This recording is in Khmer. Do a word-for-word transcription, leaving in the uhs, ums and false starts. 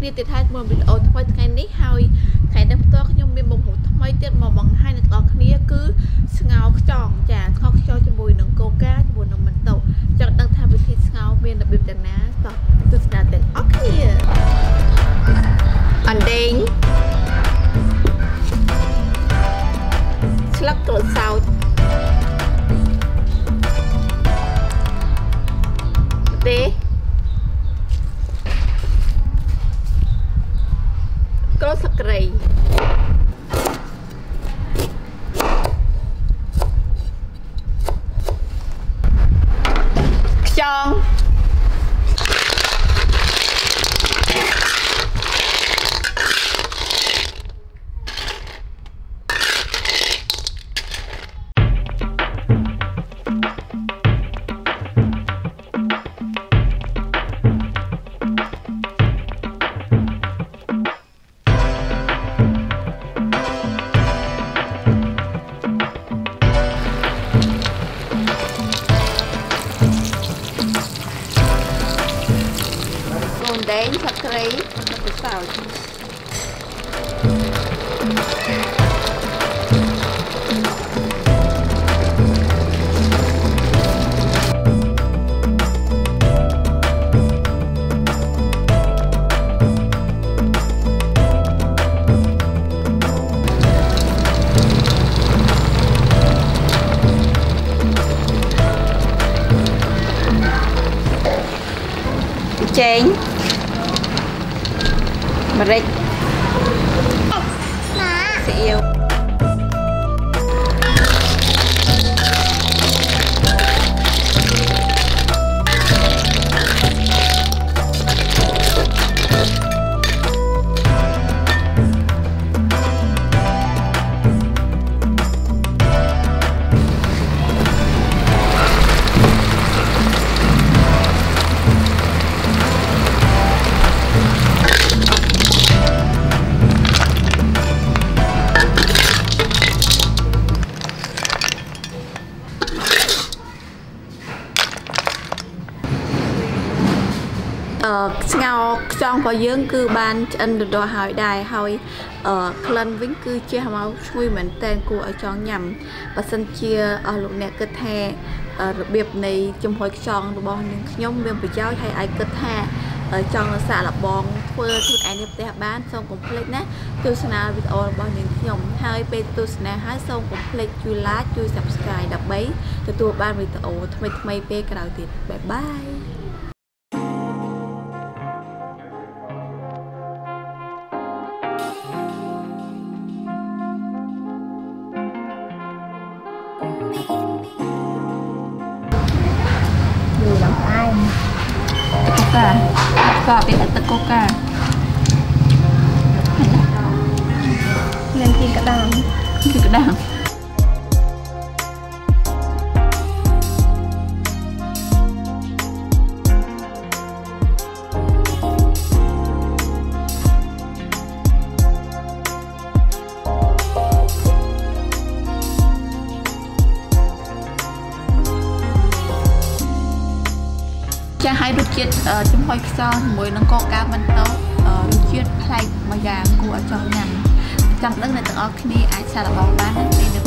គ្នាទៀតហើយមើលវីដេអូថ្មីថ្ងៃនេះហើយថ្ងៃនេះផ្ទាល់ខ្ញុំមានបំរុងថ្មីទៀតមកបង្ហាញអ្នកនរគ្នាគឺស្ងោរខ្យងចាស្ងោរខ្យងជាមួយនឹងកូកាជាមួយនឹងមិនតូចង់ដឹងថាវិធីស្ងោរមានរបៀបយ៉ាងណាតោះទស្សនាទាំងអស់គ្នាអណ្ដែងស្លឹកក្រូចសើចទេក្រូចសក្រីខ្យងដែងសក្រីនិងក្រូចសើចចេងម្រេចស៊ីអ៊ីវស្ងោរខ្យងរបស់យើងគឺបានឆ្អិនទៅដល់ហើយដែរហើយក្លិនវិញគឺជះមកឈ្ងុយមែនតើគួរឲ្យចង់ញ៉ាំបើសិនជាអស់លោកអ្នកគិតថារបៀបនៃចំហុយខ្យងរបស់នាងខ្ញុំមានប្រយោជន៍ហើយអាចគិតថាចង់សាកល្បងធ្វើខ្លួនឯងនៅផ្ទះបានសូមកុំភ្លេចណាទស្សនាវីដេអូរបស់នាងខ្ញុំហើយពេលទស្សនាហើយសូមកុំភ្លេចជួយ like ជួយ subscribe ដើម្បីទទួលបានវីដេអូថ្មីៗពេលក្រោយទៀតបាយបាយก็เป็นอัตโกกาเล่นกินกระด้างกินกระด้างจะให้รสជាតិចំហុយខ្យងជាមួយនឹងកូកាមិនតោរសជាតិប្លែកមួយយ៉ាងគួរឲ្យចង់ញ៉ាំចង់ដឹងអ្នកទាំងអស់គ្នាអាចសាកល្បងបានពេល